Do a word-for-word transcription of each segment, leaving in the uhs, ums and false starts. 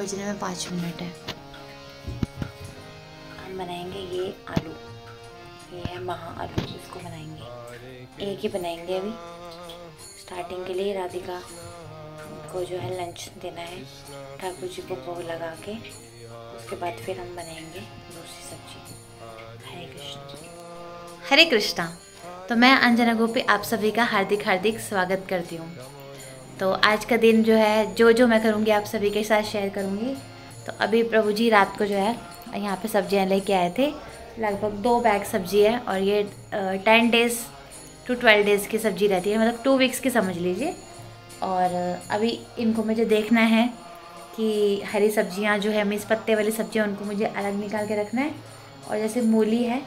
बजने में पाँच मिनट है। हम बनाएंगे ये आलू, ये है महा आलू, इसको बनाएंगे। एक ही बनाएंगे अभी स्टार्टिंग के लिए। राधिका को जो है लंच देना है, ठाकुर जी को भोग लगा के, उसके बाद फिर हम बनाएंगे दूसरी सब्जी। हरे कृष्णा। हरे कृष्णा। तो मैं अंजना गोपी आप सभी का हार्दिक हार्दिक स्वागत करती हूँ। तो आज का दिन जो है जो जो मैं करूँगी आप सभी के साथ शेयर करूँगी। तो अभी प्रभु जी रात को जो है यहाँ पे सब्जियाँ लेके आए थे, लगभग दो बैग सब्जी है, और ये ten days to twelve days की सब्जी रहती है, मतलब टू वीक्स की समझ लीजिए। और अभी इनको मुझे देखना है कि हरी सब्जियाँ जो है मीन्स पत्ते वाली सब्जियाँ उनको मुझे अलग निकाल के रखना है। और जैसे मूली है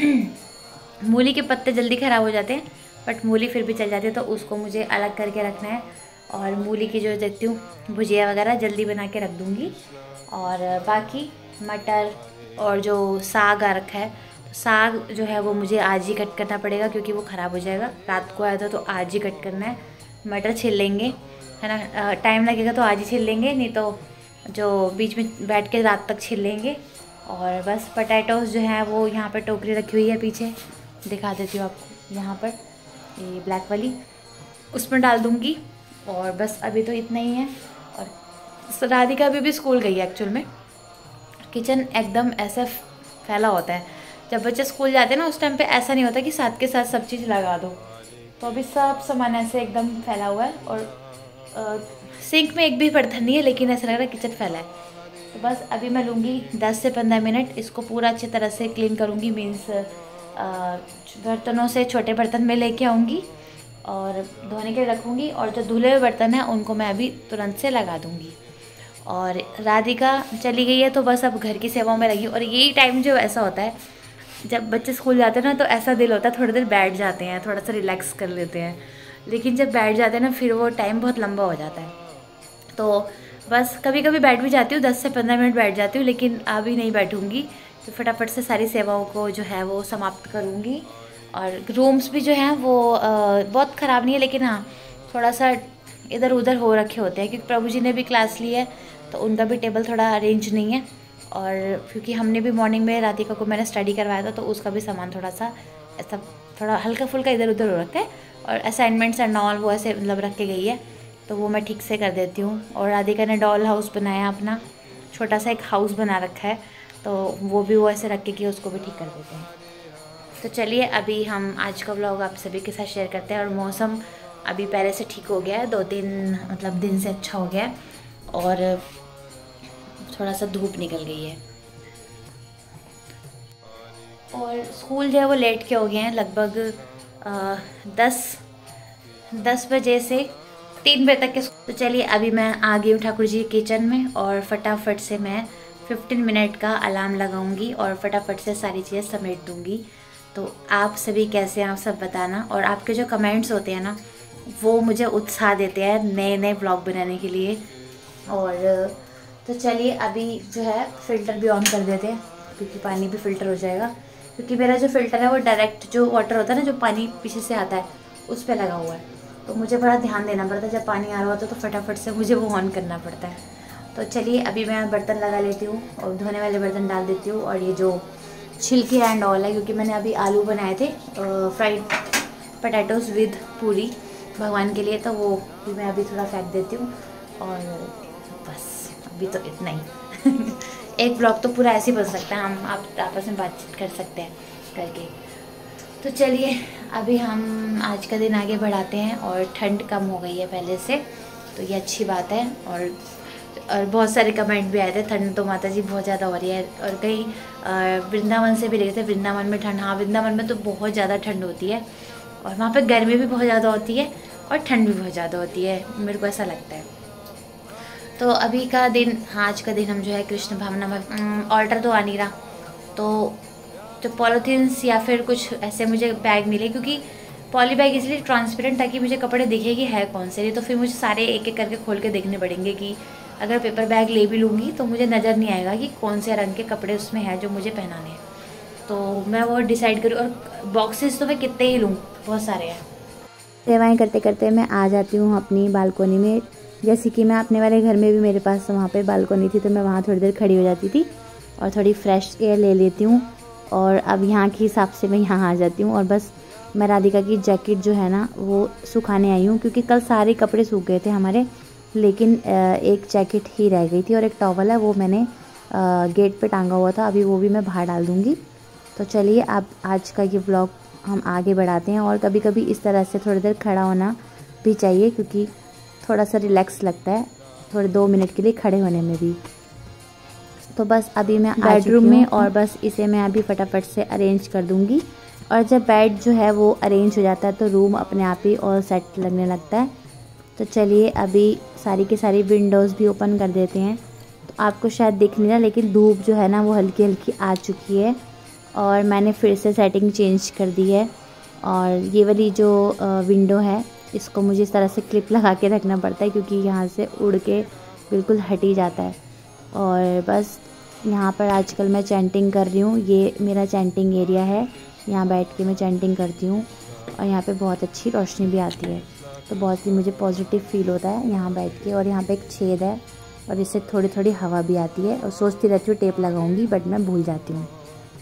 मूली के पत्ते जल्दी ख़राब हो जाते हैं, बट मूली फिर भी चल जाती है, तो उसको मुझे अलग करके रखना है। और मूली की जो देखती हूँ भुजिया वगैरह जल्दी बना के रख दूँगी। और बाकी मटर और जो साग आ रखा है, तो साग जो है वो मुझे आज ही कट करना पड़ेगा क्योंकि वो ख़राब हो जाएगा। रात को आया था तो आज ही कट करना है। मटर छील लेंगे, है ना, टाइम लगेगा तो आज ही छील लेंगे, नहीं तो जो बीच में बैठ के रात तक छील लेंगे। और बस पोटैटोस जो है वो यहाँ पर टोकरी रखी हुई है, पीछे दिखा देती हूँ आपको, यहाँ पर ये ब्लैक वाली, उसमें डाल दूँगी। और बस अभी तो इतना ही है। और राधिका अभी भी स्कूल गई है। एक्चुअल में किचन एकदम ऐसा फैला होता है, जब बच्चे स्कूल जाते हैं ना उस टाइम पे ऐसा नहीं होता कि साथ के साथ सब चीज़ लगा दो। तो अभी सब सामान ऐसे एकदम फैला हुआ है, और आ, सिंक में एक भी बर्तन नहीं है, लेकिन ऐसा लग रहा है किचन फैला है। तो बस अभी मैं लूँगी दस से पंद्रह मिनट, इसको पूरा अच्छी तरह से क्लीन करूँगी। मीन्स बर्तनों से छोटे बर्तन में लेके आऊँगी और धोने के रखूँगी, और जो धुले हुए बर्तन हैं उनको मैं अभी तुरंत से लगा दूँगी। और राधिका चली गई है तो बस अब घर की सेवाओं में लगी। और यही टाइम जो ऐसा होता है जब बच्चे स्कूल जाते हैं ना, तो ऐसा दिल होता है थोड़ी देर बैठ जाते हैं, थोड़ा सा रिलैक्स कर लेते हैं, लेकिन जब बैठ जाते हैं ना फिर वो टाइम बहुत लंबा हो जाता है। तो बस कभी कभी बैठ भी जाती हूँ, दस से पंद्रह मिनट बैठ जाती हूँ, लेकिन अभी नहीं बैठूँगी। तो फटाफट से सारी सेवाओं को जो है वो समाप्त करूँगी। और रूम्स भी जो हैं वो आ, बहुत ख़राब नहीं है, लेकिन हाँ थोड़ा सा इधर उधर हो रखे होते हैं, क्योंकि प्रभु जी ने भी क्लास ली है तो उनका भी टेबल थोड़ा अरेंज नहीं है। और क्योंकि हमने भी मॉर्निंग में राधिका को मैंने स्टडी करवाया था, तो उसका भी सामान थोड़ा सा ऐसा थोड़ा हल्का फुल्का इधर उधर हो रखा है। और असाइनमेंट्स एंड ऑल वो ऐसे मतलब रख के गई है, तो वो मैं ठीक से कर देती हूँ। और राधिका ने डॉल हाउस बनाया, अपना छोटा सा एक हाउस बना रखा है, तो वो भी वो ऐसे रख के कि उसको भी ठीक कर देते हैं। तो चलिए अभी हम आज का व्लॉग आप सभी के साथ शेयर करते हैं। और मौसम अभी पहले से ठीक हो गया है, दो तीन मतलब दिन से अच्छा हो गया है, और थोड़ा सा धूप निकल गई है। और स्कूल जो है वो लेट के हो गए हैं, लगभग आ, दस दस बजे से तीन बजे तक के। तो चलिए अभी मैं आ गई हूँ ठाकुर जी के किचन में, और फटाफट से मैं पंद्रह मिनट का अलार्म लगाऊंगी और फटाफट से सारी चीज़ें समेट दूंगी। तो आप सभी कैसे हैं आप सब बताना, और आपके जो कमेंट्स होते हैं ना वो मुझे उत्साह देते हैं नए नए ब्लॉग बनाने के लिए। और तो चलिए अभी जो है फ़िल्टर भी ऑन कर देते हैं, क्योंकि पानी भी फ़िल्टर हो जाएगा। क्योंकि मेरा जो फ़िल्टर है वो डायरेक्ट जो वाटर होता है ना, जो पानी पीछे से आता है उस पर लगा हुआ है, तो मुझे बड़ा ध्यान देना पड़ता है। जब पानी आ रहा होता है तो फटाफट से मुझे वो ऑन करना पड़ता है। तो चलिए अभी मैं बर्तन लगा लेती हूँ और धोने वाले बर्तन डाल देती हूँ। और ये जो छिलके एंड ऑल है, क्योंकि मैंने अभी आलू बनाए थे फ्राइड पोटैटोस विद पूरी भगवान के लिए, तो वो भी मैं अभी थोड़ा फेंक देती हूँ। और बस अभी तो इतना ही एक ब्लॉग तो पूरा ऐसे ही बन सकता है, हम आप आपस में बातचीत कर सकते हैं करके। तो चलिए अभी हम आज का दिन आगे बढ़ाते हैं। और ठंड कम हो गई है पहले से, तो ये अच्छी बात है। और और बहुत सारे कमेंट भी आए थे, ठंड तो माता जी बहुत ज़्यादा हो रही है। और कहीं वृंदावन से भी लिखे थे, वृंदावन में ठंड, हाँ वृंदावन में तो बहुत ज़्यादा ठंड होती है, और वहाँ पे गर्मी भी बहुत ज़्यादा होती है और ठंड भी बहुत ज़्यादा होती है, मेरे को ऐसा लगता है। तो अभी का दिन, हाँ आज का दिन हम जो है कृष्ण भावना में, ऑर्डर तो आ नहीं रहा, तो जो पॉलीथीन्स या फिर कुछ ऐसे मुझे बैग मिले, क्योंकि पॉली बैग इसलिए ट्रांसपेरेंट ताकि मुझे कपड़े दिखे कि है कौन से, नहीं तो फिर मुझे सारे एक एक करके खोल के देखने पड़ेंगे। कि अगर पेपर बैग ले भी लूँगी तो मुझे नज़र नहीं आएगा कि कौन से रंग के कपड़े उसमें हैं जो मुझे पहनाने हैं, तो मैं वो डिसाइड करूँ। और बॉक्सेस तो मैं कितने ही लूँ, बहुत सारे हैं। सेवाएं करते करते मैं आ जाती हूँ अपनी बालकोनी में जैसे कि मैं अपने वाले घर में भी मेरे पास वहाँ पे बालकनी थी, तो मैं वहाँ थोड़ी देर खड़ी हो जाती थी और थोड़ी फ्रेश एयर ले लेती हूँ। और अब यहाँ के हिसाब से मैं यहाँ आ जाती हूँ। और बस मैं राधिका की जैकेट जो है ना वो सुखाने आई हूँ, क्योंकि कल सारे कपड़े सूख गए थे हमारे, लेकिन एक जैकेट ही रह गई थी और एक टॉवल है वो मैंने गेट पे टांगा हुआ था, अभी वो भी मैं बाहर डाल दूँगी। तो चलिए अब आज का ये व्लॉग हम आगे बढ़ाते हैं। और कभी कभी इस तरह से थोड़ी देर खड़ा होना भी चाहिए, क्योंकि थोड़ा सा रिलैक्स लगता है थोड़े दो मिनट के लिए खड़े होने में भी। तो बस अभी मैं बेडरूम में और बस इसे मैं अभी फटाफट से अरेंज कर दूंगी। और जब बेड जो है वो अरेंज हो जाता है तो रूम अपने आप ही और सेट लगने लगता है। तो चलिए अभी सारी की सारी विंडोज़ भी ओपन कर देते हैं। तो आपको शायद दिख नहीं रहा, लेकिन धूप जो है ना वो हल्की हल्की आ चुकी है और मैंने फिर से सेटिंग चेंज कर दी है। और ये वाली जो विंडो है इसको मुझे इस तरह से क्लिप लगा के रखना पड़ता है, क्योंकि यहाँ से उड़ के बिल्कुल हट ही जाता है। और बस यहाँ पर आजकल मैं चैंटिंग कर रही हूँ, ये मेरा चैंटिंग एरिया है, यहाँ बैठ के मैं चैंटिंग करती हूँ और यहाँ पे बहुत अच्छी रोशनी भी आती है, तो बहुत ही मुझे पॉजिटिव फील होता है यहाँ बैठ के। और यहाँ पे एक छेद है और इससे थोड़ी थोड़ी हवा भी आती है, और सोचती रहती हूँ टेप लगाऊंगी बट मैं भूल जाती हूँ।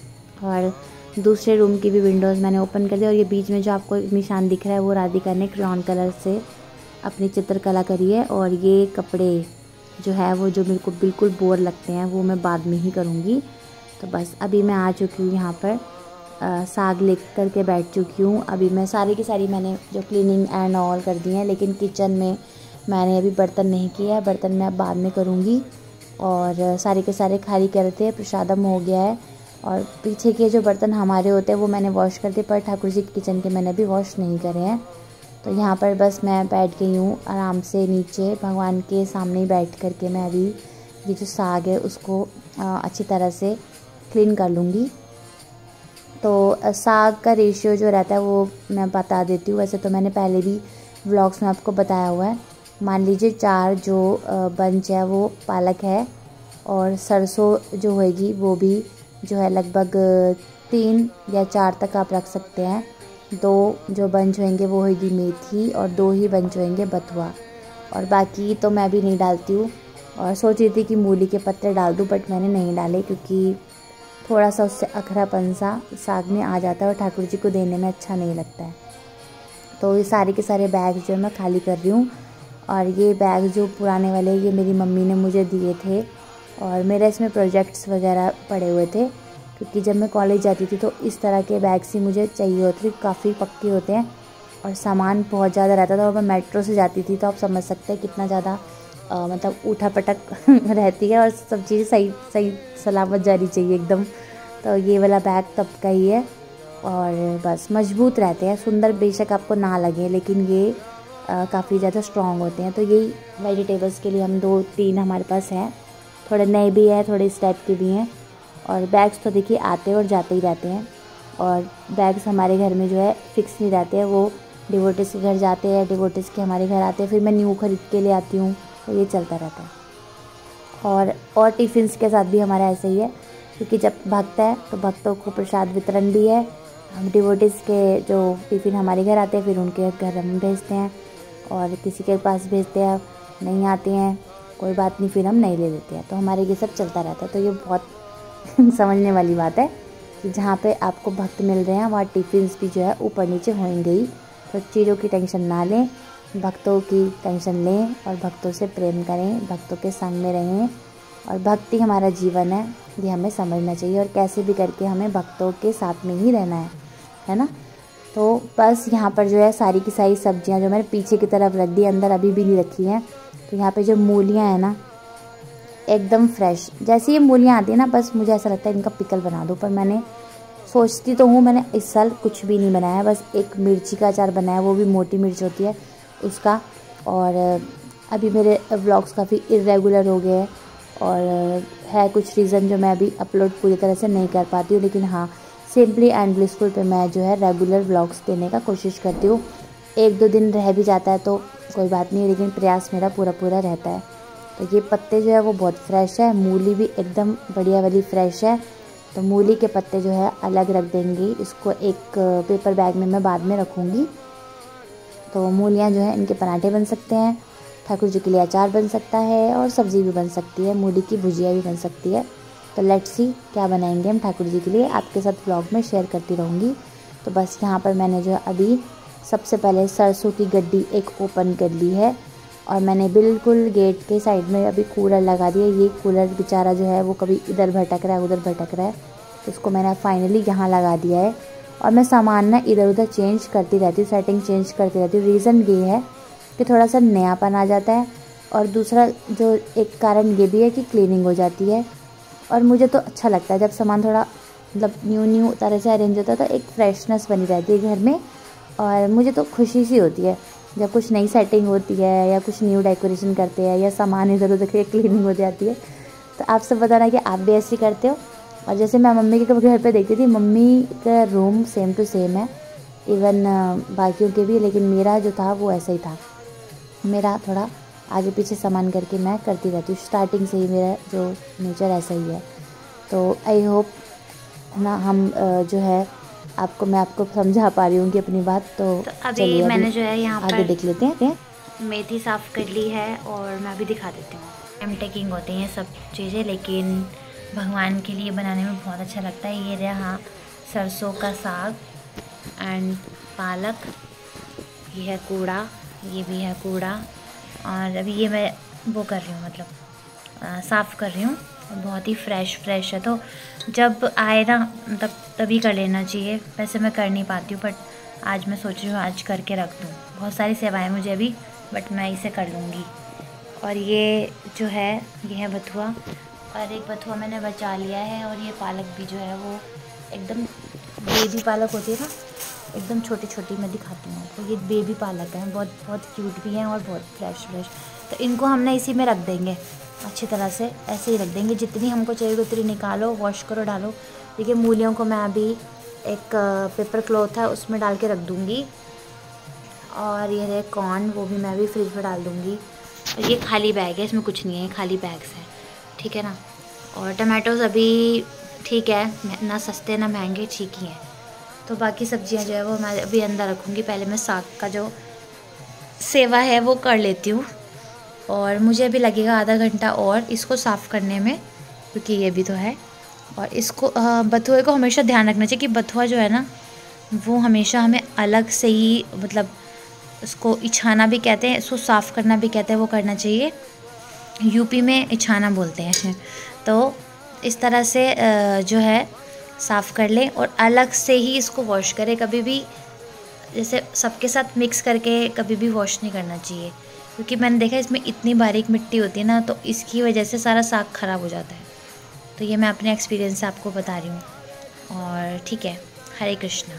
और दूसरे रूम की भी विंडोज़ मैंने ओपन कर दी। और ये बीच में जो आपको निशान दिख रहा है वो राधिका ने क्रेयॉन कलर से अपनी चित्रकला करी है। और ये कपड़े जो है वो जो मेरे को बिल्कुल बोर लगते हैं वो मैं बाद में ही करूँगी। तो बस अभी मैं आ चुकी हूँ यहाँ पर, आ, साग ले कर के बैठ चुकी हूँ। अभी मैं सारी की सारी मैंने जो क्लीनिंग एंड ऑल कर दी है, लेकिन किचन में मैंने अभी बर्तन नहीं किया है, बर्तन मैं अब बाद में करूँगी। और सारे के सारे खाली करते हैं, प्रसादम हो गया है। और पीछे के जो बर्तन हमारे होते हैं वो मैंने वॉश कर दिए, पर ठाकुर जी के किचन के मैंने अभी वॉश नहीं करे हैं। तो यहाँ पर बस मैं बैठ गई हूँ आराम से नीचे भगवान के सामने ही बैठ कर के मैं अभी ये जो साग है उसको अच्छी तरह से क्लीन कर लूँगी। तो साग का रेशियो जो रहता है वो मैं बता देती हूँ। वैसे तो मैंने पहले भी व्लॉग्स में आपको बताया हुआ है। मान लीजिए चार जो बंच है वो पालक है, और सरसों जो होएगी वो भी जो है लगभग तीन या चार तक आप रख सकते हैं। दो जो बंच होंगे वो होगी मेथी, और दो ही बंच होंगे बथुआ, और बाकी तो मैं भी नहीं डालती हूँ। और सोच रही थी कि मूली के पत्ते डाल दूँ, बट मैंने नहीं डाले, क्योंकि थोड़ा सा उससे अखरापन सा साग में आ जाता है और ठाकुर जी को देने में अच्छा नहीं लगता है। तो ये सारे के सारे बैग जो है मैं खाली कर रही हूँ। और ये बैग जो पुराने वाले ये मेरी मम्मी ने मुझे दिए थे, और मेरा इसमें प्रोजेक्ट्स वगैरह पड़े हुए थे, क्योंकि जब मैं कॉलेज जाती थी तो इस तरह के बैग्स ही मुझे चाहिए होते थे। काफ़ी पक्के होते हैं और सामान बहुत ज़्यादा रहता था, और मैं मेट्रो से जाती थी तो आप समझ सकते हैं कितना ज़्यादा मतलब उठा पटक रहती है, और सब चीज़ें सही सही सलामत जानी चाहिए एकदम। तो ये वाला बैग तब का ही है, और बस मजबूत रहते हैं, सुंदर बेशक आपको ना लगे, लेकिन ये काफ़ी ज़्यादा स्ट्रॉन्ग होते हैं। तो यही वेजिटेबल्स के लिए हम दो तीन हमारे पास हैं, थोड़े नए भी हैं थोड़े इस टाइप के भी हैं। और बैग्स तो देखिए आते और जाते ही रहते हैं, और बैग्स हमारे घर में जो है फिक्स नहीं रहते हैं, वो डिवोटिस के घर जाते हैं, डिवोटिस के हमारे घर आते हैं, फिर मैं न्यू खरीद के ले आती हूँ, तो ये चलता रहता है। और और टिफ़िन्स के साथ भी हमारा ऐसे ही है, क्योंकि जब भक्त है तो भक्तों को प्रसाद वितरण भी है। हम डिवोटिस के जो टिफ़िन हमारे घर आते हैं फिर उनके घर हम भेजते हैं, और किसी के पास भेजते हैं, नहीं आते हैं कोई बात नहीं, फिर हम नहीं ले लेते हैं। तो हमारे ये सब चलता रहता है। तो ये बहुत समझने वाली बात है कि जहाँ पे आपको भक्त मिल रहे हैं वहाँ टिफ़िन्स भी जो है ऊपर नीचे होंगे ही। तो चीज़ों की टेंशन ना लें, भक्तों की टेंशन लें, और भक्तों से प्रेम करें, भक्तों के संग में रहें। और भक्ति हमारा जीवन है, ये हमें समझना चाहिए, और कैसे भी करके हमें भक्तों के साथ में ही रहना है, है ना। तो बस यहाँ पर जो है सारी की सारी सब्जियाँ जो मैंने पीछे की तरफ रख दी, अंदर अभी भी नहीं रखी हैं। तो यहाँ पे जो मूलियाँ हैं ना एकदम फ्रेश, जैसे ये मूलियाँ आती है ना बस मुझे ऐसा लगता है इनका पिकल बना दो, पर मैंने सोचती तो हूँ, मैंने इस साल कुछ भी नहीं बनाया, बस एक मिर्ची का अचार बनाया, वो भी मोटी मिर्च होती है उसका। और अभी मेरे व्लॉग्स काफ़ी इरेगुलर हो गए हैं, और है कुछ रीज़न जो मैं अभी अपलोड पूरी तरह से नहीं कर पाती हूँ, लेकिन हाँ सिंपली एंड ब्लिसफुल पे मैं जो है रेगुलर व्लॉग्स देने का कोशिश करती हूँ। एक दो दिन रह भी जाता है तो कोई बात नहीं, लेकिन प्रयास मेरा पूरा पूरा रहता है। तो ये पत्ते जो है वो बहुत फ्रेश है, मूली भी एकदम बढ़िया वाली फ्रेश है। तो मूली के पत्ते जो है अलग रख देंगी, इसको एक पेपर बैग में मैं बाद में रखूँगी। तो मूलियाँ जो है इनके पराठे बन सकते हैं, ठाकुर जी के लिए अचार बन सकता है और सब्ज़ी भी बन सकती है, मूली की भुजिया भी बन सकती है। तो लेट्स सी क्या बनाएंगे हम ठाकुर जी के लिए, आपके साथ व्लॉग में शेयर करती रहूँगी। तो बस यहाँ पर मैंने जो है अभी सबसे पहले सरसों की गड्डी एक ओपन कर ली है और मैंने बिल्कुल गेट के साइड में अभी कूलर लगा दिया। ये कूलर बेचारा जो है वो कभी इधर भटक रहा है उधर भटक रहा है, तो इसको मैंने फाइनली यहाँ लगा दिया है। और मैं सामान ना इधर उधर चेंज करती रहती हूँ, सेटिंग चेंज करती रहती हूँ। रीज़न ये है कि थोड़ा सा नयापन आ जाता है और दूसरा जो एक कारण ये भी है कि क्लीनिंग हो जाती है। और मुझे तो अच्छा लगता है जब सामान थोड़ा मतलब न्यू न्यू तरह से अरेंज होता है, तो एक फ्रेशनेस बनी रहती है घर में। और मुझे तो खुशी सी होती है जब कुछ नई सेटिंग होती है या कुछ न्यू डेकोरेशन करते हैं या सामान इधर उधर की क्लीनिंग हो जाती है। तो आप सब बताना कि आप भी ऐसे करते हो। और जैसे मैं मम्मी के घर पे देखती थी, मम्मी का रूम सेम टू सेम है, इवन बाकियों के भी, लेकिन मेरा जो था वो ऐसा ही था। मेरा थोड़ा आगे पीछे सामान करके मैं करती रहती हूँ, स्टार्टिंग से ही मेरा जो नेचर ऐसा ही है। तो आई होप ना हम जो है आपको मैं आपको समझा पा रही हूँ कि अपनी बात। तो, तो अभी, अभी मैंने जो है यहाँ आगे देख लेते हैं। मेथी साफ़ कर ली है और मैं अभी दिखा देती हूँ। टाइम टेकिंग होती हैं सब चीज़ें, लेकिन भगवान के लिए बनाने में बहुत अच्छा लगता है। ये रहा सरसों का साग एंड पालक, ये है कूड़ा, ये भी है कूड़ा। और अभी ये मैं वो कर रही हूँ, मतलब साफ़ कर रही हूँ। बहुत ही फ्रेश फ्रेश है, तो जब आए ना तब तभी कर लेना चाहिए। वैसे मैं कर नहीं पाती हूँ, बट आज मैं सोच रही हूँ आज करके रख दूँ। बहुत सारी सेवाएं मुझे अभी, बट मैं इसे कर लूँगी। और ये जो है ये है बथुआ, और एक बथुआ मैंने बचा लिया है। और ये पालक भी जो है वो एकदम बेबी पालक होती है ना, एकदम छोटी छोटी, मैं दिखाती हूँ आपको। ये बेबी पालक है, बहुत बहुत क्यूट भी हैं और बहुत फ्रेश फ्रेश। तो इनको हम ना इसी में रख देंगे अच्छी तरह से, ऐसे ही रख देंगे। जितनी हमको चाहिए उतनी निकालो, वॉश करो, डालो। देखिए मूलियों को मैं अभी एक पेपर क्लॉथ है उसमें डाल के रख दूँगी। और ये रहे कॉर्न, वो भी मैं अभी फ्रिज में डाल दूँगी। और ये खाली बैग है, इसमें कुछ नहीं है, खाली बैग्स है, ठीक है ना। और टमाटोज अभी ठीक है, ना सस्ते ना महंगे, ठीक ही हैं। तो बाकी सब्जियां जो है वो मैं अभी अंदर रखूँगी। पहले मैं साग का जो सेवा है वो कर लेती हूँ। और मुझे अभी लगेगा आधा घंटा और इसको साफ़ करने में, क्योंकि ये भी तो है। और इसको बथुए को हमेशा ध्यान रखना चाहिए कि बथुआ जो है ना वो हमेशा हमें अलग से ही, मतलब उसको इछाना भी कहते हैं, इसको साफ़ करना भी कहते हैं, वो करना चाहिए। यूपी में इछाना बोलते हैं। तो इस तरह से जो है साफ़ कर लें और अलग से ही इसको वॉश करें। कभी भी जैसे सबके साथ मिक्स करके कभी भी वॉश नहीं करना चाहिए, क्योंकि मैंने देखा इसमें इतनी बारीक मिट्टी होती है ना, तो इसकी वजह से सारा साग ख़राब हो जाता है। तो ये मैं अपने एक्सपीरियंस से आपको बता रही हूँ। और ठीक है, हरे कृष्णा।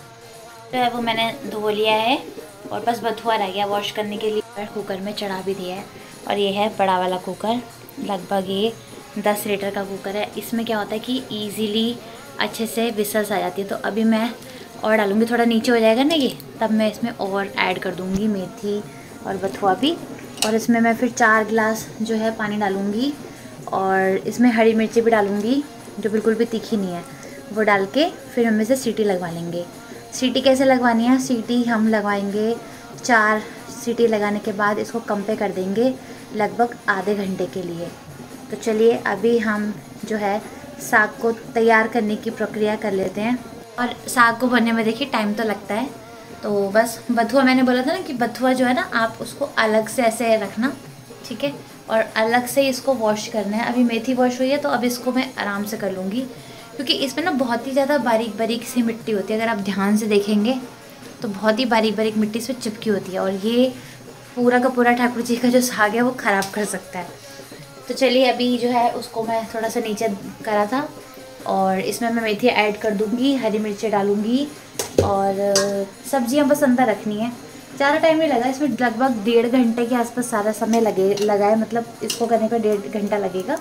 जो है वो मैंने धो लिया है और बस बथुआ रह गया वॉश करने के लिए। कुकर में चढ़ा भी दिया है। और ये है बड़ा वाला कुकर, लगभग ये दस लीटर का कुकर है। इसमें क्या होता है कि ईज़िली अच्छे से विसल्स आ जाती है। तो अभी मैं और डालूँगी, थोड़ा नीचे हो जाएगा ना ये, तब मैं इसमें और ऐड कर दूँगी मेथी और बथुआ भी। और इसमें मैं फिर चार गिलास जो है पानी डालूँगी और इसमें हरी मिर्ची भी डालूँगी, जो बिल्कुल भी तीखी नहीं है, वो डाल के फिर हम इसे सीटी लगवा लेंगे। सीटी कैसे लगवानी है? सीटी हम लगवाएंगे, चार सीटी लगाने के बाद इसको कम पे कर देंगे लगभग आधे घंटे के लिए। तो चलिए अभी हम जो है साग को तैयार करने की प्रक्रिया कर लेते हैं। और साग को बनने में देखिए टाइम तो लगता है। तो बस बथुआ मैंने बोला था ना कि बथुआ जो है ना आप उसको अलग से ऐसे रखना, ठीक है, और अलग से इसको वॉश करना है। अभी मेथी वॉश हुई है तो अब इसको मैं आराम से कर लूँगी, क्योंकि इसमें ना बहुत ही ज़्यादा बारीक बारीक सी मिट्टी होती है। अगर आप ध्यान से देखेंगे तो बहुत ही बारीक बारीक मिट्टी इसमें चिपकी होती है, और ये पूरा का पूरा ठाकुर जी का जो साग है वो ख़राब कर सकता है। तो चलिए अभी जो है उसको मैं थोड़ा सा नीचे करा था और इसमें मैं मेथी ऐड कर दूँगी, हरी मिर्ची डालूँगी और सब्जियां बस अंदर रखनी है। ज़्यादा टाइम नहीं लगा इसमें, लगभग डेढ़ घंटे के आसपास सारा समय लगे लगा है, मतलब इसको करने का डेढ़ घंटा लगेगा।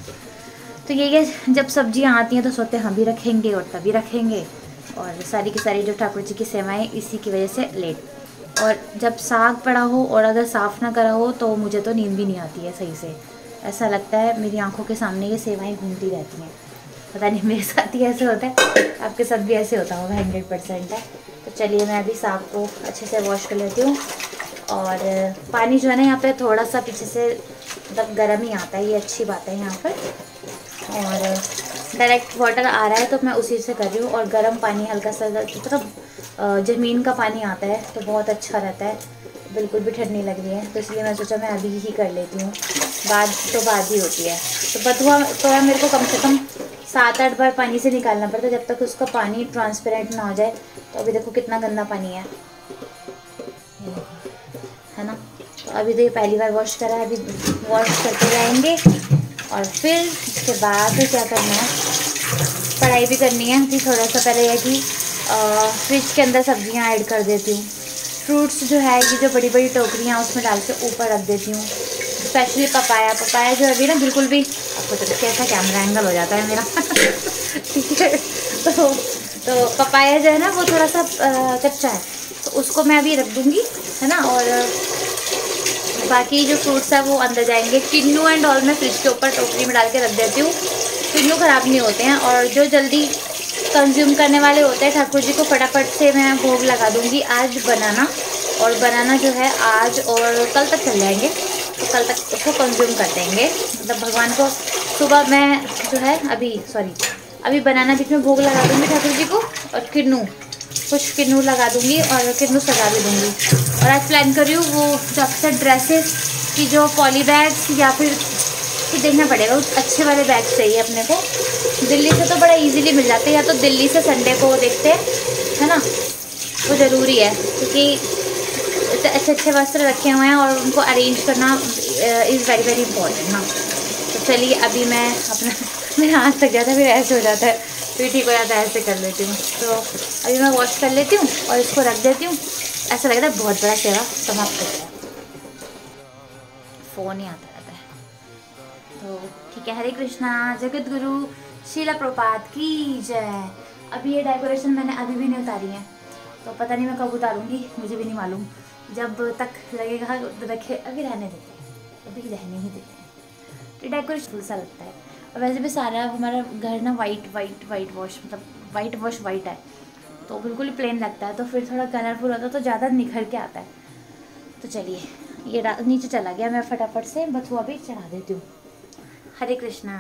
तो ये है, जब सब्जियां आती हैं तो सोते हम भी रखेंगे और तभी रखेंगे, और सारी की सारी जो ठाकुर जी की सेवाएं इसी की वजह से लेट। और जब साग पड़ा हो और अगर साफ़ ना करा हो तो मुझे तो नींद भी नहीं आती है सही से। ऐसा लगता है मेरी आंखों के सामने ये सेवाएं घूमती रहती हैं। पता नहीं मेरे साथ ही ऐसे होता है, आपके साथ भी ऐसे होता होगा, हंड्रेड परसेंट है। तो चलिए मैं अभी साग को अच्छे से वॉश कर लेती हूँ और पानी जो है ना यहाँ पे थोड़ा सा पीछे से मतलब गर्म ही आता है, ये अच्छी बात है यहाँ पर। और डायरेक्ट वाटर आ रहा है तो मैं उसी से कर रही हूँ। और गर्म पानी हल्का सा मतलब ज़मीन का पानी आता है तो बहुत अच्छा रहता है, बिल्कुल भी ठंड नहीं लग रही है, तो इसलिए मैं सोचा मैं अभी ही कर लेती हूँ, बाद तो बाद ही होती है। तो बथुआ तो है मेरे को कम से कम सात आठ बार पानी से निकालना पड़ता है जब तक उसका पानी ट्रांसपेरेंट ना हो जाए। तो अभी देखो कितना गंदा पानी है, है ना। तो अभी तो ये पहली बार वॉश करा है, अभी वॉश करते जाएंगे। और फिर इसके बाद क्या करना है, पढ़ाई भी करनी है। कि थोड़ा सा पहले है कि फ्रिज के अंदर सब्जियां ऐड कर देती हूँ। फ्रूट्स जो है कि जो बड़ी बड़ी टोकरियाँ उसमें डाल के ऊपर रख देती हूँ। स्पेशली पपाया पपाया जो अभी ना बिल्कुल भी, आपको तो कैसा कैमरा एंगल हो जाता है मेरा ठीक है। तो तो पपाया जो है ना वो थोड़ा सा कच्चा है, तो उसको मैं अभी रख दूँगी, है ना। और बाकी जो फ्रूट्स है वो अंदर जाएंगे। किन्नू एंड ऑल मैं फ्रिज के ऊपर टोकरी में डाल के रख देती हूँ, किन्नू ख़राब नहीं होते हैं। और जो जल्दी कंज्यूम करने वाले होते हैं ठाकुर जी को फटाफट से मैं भोग लगा दूँगी आज बनाना। और बनाना जो है आज और कल तक चल जाएंगे, तो कल तक उसको कंज्यूम कर देंगे। मतलब भगवान को सुबह मैं जो है अभी सॉरी अभी बनाना बीच में भोग लगा दूँगी ठाकुर जी को, और किन्नू कुछ किन्नू लगा दूँगी और किन्नू सजा भी दूँगी। और आज प्लान कर रही हूँ वो जो अक्सर ड्रेसेस की जो पॉली बैग्स या फिर कि देखना पड़ेगा उस अच्छे वाले बैग चाहिए अपने को। दिल्ली से तो बड़ा इजीली मिल जाते हैं, या तो दिल्ली से संडे को देखते हैं, है ना, वो ज़रूरी है क्योंकि अच्छे अच्छे वस्त्र रखे हुए हैं और उनको अरेंज करना इज़ वेरी वेरी इंपॉर्टेंट ना। तो चलिए अभी मैं अपना मेरा हाथ तक जाता है फिर ऐसे हो जाता है, फिर ठीक हो जाता है, ऐसे कर लेती हूँ। तो अभी मैं वॉश कर लेती हूँ और इसको रख देती हूँ। ऐसा लगता है बहुत बड़ा सेवा समाप्त हो गया, फ़ोन ही आता रहता है। तो ठीक है, हरे कृष्णा, जगत गुरु शीला प्रपात की जय। अभी ये डेकोरेशन मैंने अभी भी नहीं उतारी है, तो पता नहीं मैं कब उतारूंगी, मुझे भी नहीं मालूम। जब तक लगेगा रखे, अभी रहने देते हैं, अभी रहने ही देते हैं। तो डेकोरेशन फुल सा लगता है। और वैसे भी सारा हमारा घर ना वाइट वाइट वाइट वॉश मतलब वाइट वॉश वाइट है, तो बिल्कुल ही प्लेन लगता है। तो फिर थोड़ा कलरफुल होता है तो ज़्यादा निखर के आता है। तो चलिए ये नीचे चला गया, मैं फटाफट से बथुआ भी चढ़ा देती हूँ। हरे कृष्णा।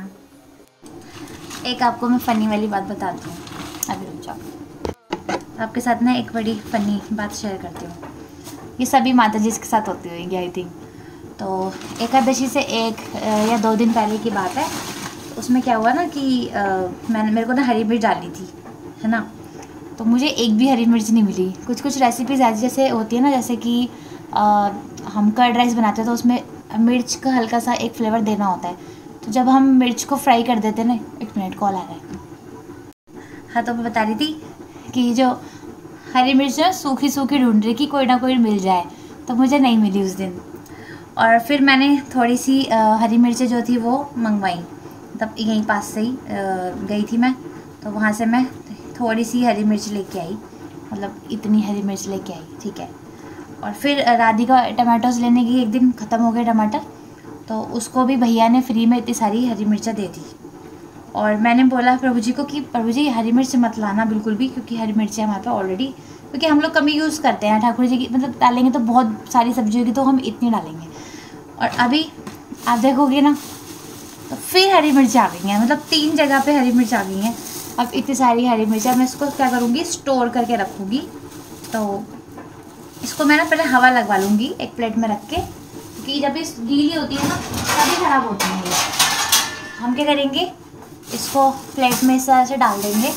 एक आपको मैं फ़नी वाली बात बताती हूँ, अभी रुक जाओ। आपके साथ ना एक बड़ी फ़नी बात शेयर करती हूँ। ये सभी माता जी के साथ होती होगी आई थिंक। तो एकादशी से एक या दो दिन पहले की बात है। तो उसमें क्या हुआ ना कि आ, मैंने मेरे को ना हरी मिर्च डालनी थी, है ना। तो मुझे एक भी हरी मिर्च नहीं मिली। कुछ कुछ रेसिपीज़ ऐसी जैसे होती है ना, जैसे कि आ, हम कर्ड राइस बनाते हैं तो उसमें मिर्च का हल्का सा एक फ्लेवर देना होता है। तो जब हम मिर्च को फ्राई कर देते हैं ना, एक मिनट कॉल आ रहा है। हाँ, तो मैं बता रही थी कि जो हरी मिर्च है सूखी सूखी ढूंढ रही कि कोई ना कोई मिल जाए, तो मुझे नहीं मिली उस दिन। और फिर मैंने थोड़ी सी आ, हरी मिर्चें जो थी वो मंगवाई, मतलब यहीं पास से ही गई थी मैं, तो वहाँ से मैं थोड़ी सी हरी मिर्च लेके आई, मतलब इतनी हरी मिर्च लेके आई, ठीक है। और फिर राधिका टमाटोज लेने की, एक दिन ख़त्म हो गए टमाटर, तो उसको भी भैया ने फ्री में इतनी सारी हरी मिर्चा दे दी। और मैंने बोला प्रभु जी को कि प्रभु जी हरी मिर्च मत लाना बिल्कुल भी, क्योंकि हरी मिर्चें हमारे पास ऑलरेडी, क्योंकि हम लोग कम ही यूज़ करते हैं ठाकुर जी की, मतलब डालेंगे तो बहुत सारी सब्जी होगी तो हम इतनी डालेंगे। और अभी आप देखोगे ना तो फिर हरी मिर्च आ गई हैं, मतलब तीन जगह पे हरी मिर्च आ गई हैं। अब इतनी सारी हरी मिर्चा मैं इसको क्या करूँगी, स्टोर करके रखूँगी। तो इसको मैं ना पहले हवा लगवा लूँगी एक प्लेट में रख के, क्योंकि जब ये गीली होती है ना तभी ख़राब होती है। हम क्या करेंगे, इसको प्लेट में इस तरह से डाल देंगे।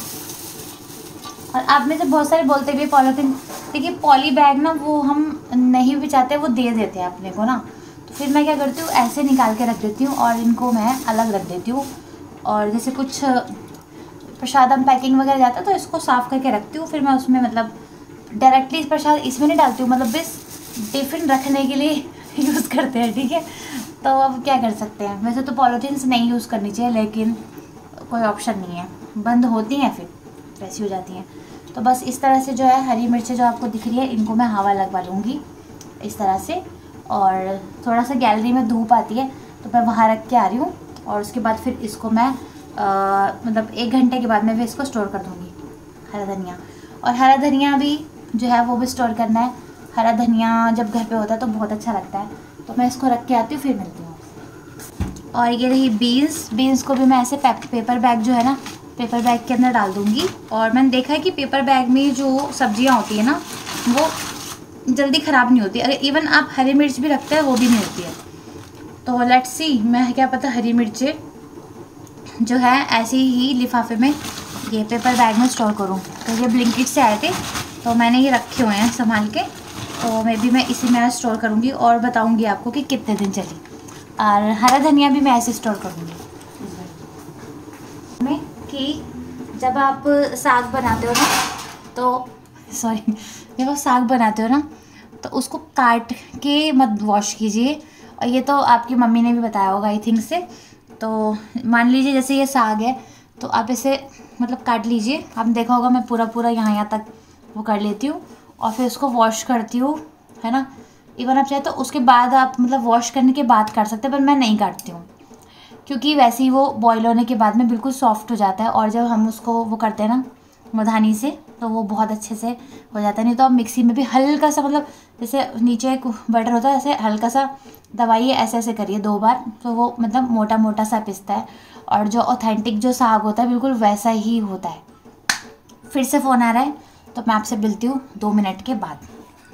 और आप में से बहुत सारे बोलते भी पॉलीथीन, देखिए पॉली बैग ना वो हम नहीं भी चाहते, वो दे देते हैं अपने को ना। तो फिर मैं क्या करती हूँ, ऐसे निकाल के रख देती हूँ और इनको मैं अलग रख देती हूँ। और जैसे कुछ प्रसाद हम पैकिंग वगैरह जाता है तो इसको साफ़ करके रखती हूँ। फिर मैं उसमें मतलब डायरेक्टली प्रसाद इसमें नहीं डालती हूँ, मतलब बस टिफ़िन रखने के लिए यूज़ करते हैं, ठीक है। तो अब क्या कर सकते हैं, वैसे तो पॉलीथीन्स नहीं यूज़ करनी चाहिए, लेकिन कोई ऑप्शन नहीं है, बंद होती हैं फिर वैसी हो जाती हैं। तो बस इस तरह से जो है हरी मिर्चें जो आपको दिख रही है, इनको मैं हवा लगवा लूँगी इस तरह से। और थोड़ा सा गैलरी में धूप आती है तो मैं वहाँ रख के आ रही हूँ। और उसके बाद फिर इसको मैं आ, मतलब एक घंटे के बाद मैं फिर इसको स्टोर कर दूँगी। हरा धनिया, और हरा धनिया भी जो है वो भी स्टोर करना है। हरा धनिया जब घर पे होता है तो बहुत अच्छा लगता है। तो मैं इसको रख के आती हूँ, फिर मिलती हूँ। और ये रही बीन्स। बीन्स को भी मैं ऐसे पेपर बैग जो है ना, पेपर बैग के अंदर डाल दूँगी। और मैंने देखा है कि पेपर बैग में जो सब्जियाँ होती है ना, वो जल्दी ख़राब नहीं होती। अगर इवन आप हरी मिर्च भी रखते हैं वो भी नहीं होती है। तो लेट्स सी, मैं क्या पता हरी मिर्चें जो है ऐसे ही लिफाफे में ये पेपर बैग में स्टोर करूँ। तो ये ब्लिंकिट से आए थे तो मैंने ये रखे हुए हैं संभाल के। तो मे भी मैं इसी में स्टोर करूँगी और बताऊँगी आपको कि कितने दिन चली। और हरा धनिया भी मैं ऐसे स्टोर करूँगी में कि जब आप साग बनाते हो ना, तो सॉरी जब आप साग बनाते हो ना तो उसको काट के मत वॉश कीजिए। और ये तो आपकी मम्मी ने भी बताया होगा आई थिंक से। तो मान लीजिए जैसे ये साग है तो आप इसे मतलब काट लीजिए। आपने देखा होगा मैं पूरा पूरा यहाँ यहाँ तक वो कर लेती हूँ और फिर उसको वॉश करती हूँ, है ना। इवन आप चाहे तो उसके बाद आप मतलब वॉश करने के बाद काट सकते हैं, पर मैं नहीं काटती हूँ क्योंकि वैसे ही वो बॉईल होने के बाद में बिल्कुल सॉफ्ट हो जाता है। और जब हम उसको वो करते हैं ना मधानी से तो वो बहुत अच्छे से हो जाता है। नहीं तो आप मिक्सी में भी हल्का सा मतलब जैसे नीचे एक बटर होता है ऐसे हल्का सा दबाइए, ऐसे ऐसे करिए दो बार, तो वो मतलब मोटा मोटा सा पिसता है। और जो ऑथेंटिक जो साग होता है बिल्कुल वैसा ही होता है। फिर से फ़ोन आ रहा है तो मैं आपसे मिलती हूँ दो मिनट के बाद।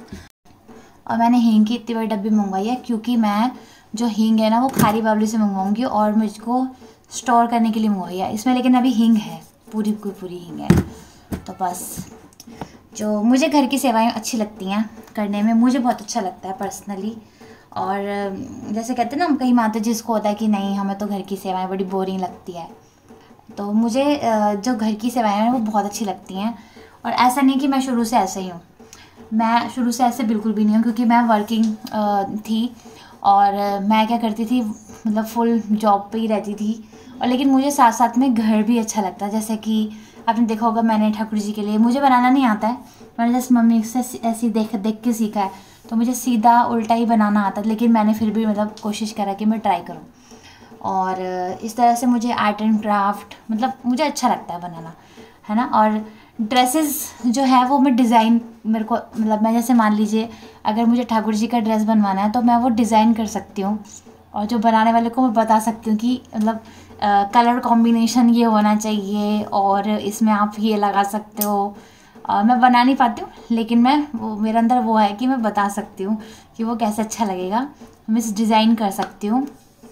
और मैंने हींग की इतनी बड़ी डब्बी मंगवाई है क्योंकि मैं जो हींग है ना वो खारी बावली से मंगवाऊंगी और मुझको स्टोर करने के लिए मंगवाई है इसमें। लेकिन अभी हींग है, पूरी पूरी पूरी हींग है। तो बस जो मुझे घर की सेवाएं अच्छी लगती हैं करने में, मुझे बहुत अच्छा लगता है पर्सनली। और जैसे कहते हैं ना कई माता जी को होता है कि नहीं हमें तो घर की सेवाएं बड़ी बोरिंग लगती है, तो मुझे जो घर की सेवाएं हैं वो बहुत अच्छी लगती हैं। और ऐसा नहीं कि मैं शुरू से ऐसे ही हूँ, मैं शुरू से ऐसे बिल्कुल भी नहीं हूँ क्योंकि मैं वर्किंग थी और मैं क्या करती थी मतलब फुल जॉब पे ही रहती थी। और लेकिन मुझे साथ साथ में घर भी अच्छा लगता है। जैसे कि आपने देखा होगा मैंने ठाकुर जी के लिए, मुझे बनाना नहीं आता है, मैंने जैसे मम्मी से ऐसी देख देख के सीखा है। तो मुझे सीधा उल्टा ही बनाना आता है, लेकिन मैंने फिर भी मतलब कोशिश करा कि मैं ट्राई करूँ। और इस तरह से मुझे आर्ट एंड क्राफ्ट मतलब मुझे अच्छा लगता है बनाना, है ना। और ड्रेसेस जो है वो मैं डिज़ाइन मेरे को मतलब मैं जैसे मान लीजिए अगर मुझे ठाकुर जी का ड्रेस बनवाना है तो मैं वो डिज़ाइन कर सकती हूँ। और जो बनाने वाले को मैं बता सकती हूँ कि मतलब कलर कॉम्बिनेशन ये होना चाहिए और इसमें आप ये लगा सकते हो। uh, मैं बना नहीं पाती हूँ लेकिन मैं वो मेरे अंदर वो है कि मैं बता सकती हूँ कि वो कैसे अच्छा लगेगा, मैं इस डिज़ाइन कर सकती हूँ।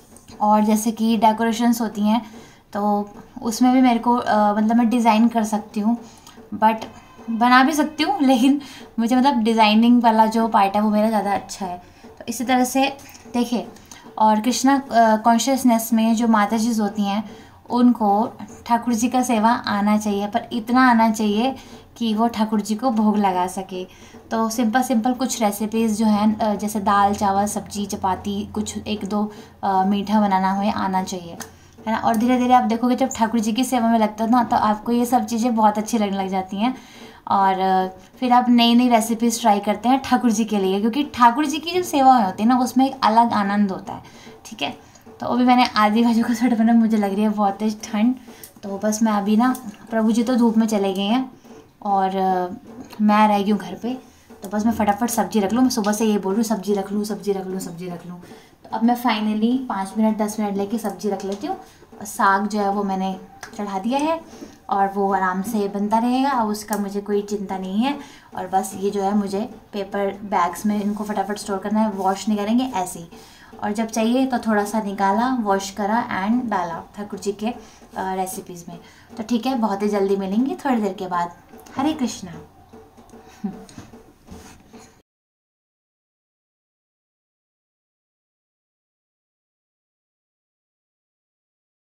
और जैसे कि डेकोरेशंस होती हैं तो उसमें भी मेरे को आ, मतलब मैं डिज़ाइन कर सकती हूँ, बट बना भी सकती हूँ, लेकिन मुझे मतलब डिज़ाइनिंग वाला जो पार्ट है वो मेरा ज़्यादा अच्छा है। तो इसी तरह से देखिए। और कृष्णा कॉन्शियसनेस में जो माता जी होती हैं उनको ठाकुर जी का सेवा आना चाहिए, पर इतना आना चाहिए कि वो ठाकुर जी को भोग लगा सके। तो सिंपल सिंपल कुछ रेसिपीज़ जो हैं जैसे दाल चावल सब्जी चपाती कुछ एक दो मीठा बनाना हुए आना चाहिए, है ना। और धीरे धीरे आप देखोगे जब ठाकुर जी की सेवा में लगता है ना तो आपको ये सब चीज़ें बहुत अच्छी लगने लग जाती हैं। और फिर आप नई नई रेसिपीज़ ट्राई करते हैं ठाकुर जी के लिए, क्योंकि ठाकुर जी की जो सेवा होती है ना उसमें एक अलग आनंद होता है, ठीक है। तो अभी मैंने आधी भाजी को सट बना, मुझे लग रही है बहुत तेज ठंड। तो बस मैं अभी ना प्रभु जी तो धूप में चले गए हैं और मैं रह गई हूँ घर पे। तो बस मैं फटाफट सब्जी रख लूँ, मैं सुबह से ये बोल रही हूँ सब्जी रख लूँ सब्जी रख लूँ सब्जी रख लूँ। तो अब मैं फाइनली पाँच मिनट दस मिनट लेके सब्जी रख लेती हूँ। और साग जो है वो मैंने चढ़ा दिया है और वो आराम से बनता रहेगा, अब उसका मुझे कोई चिंता नहीं है। और बस ये जो है मुझे पेपर बैग्स में इनको फटाफट स्टोर करना है, वॉश नहीं करेंगे ऐसे ही। और जब चाहिए तो थोड़ा सा निकाला वॉश करा एंड डाला ठाकुर जी के रेसिपीज़ में। तो ठीक है, बहुत ही जल्दी मिलेंगे थोड़ी देर के बाद। हरे कृष्णा।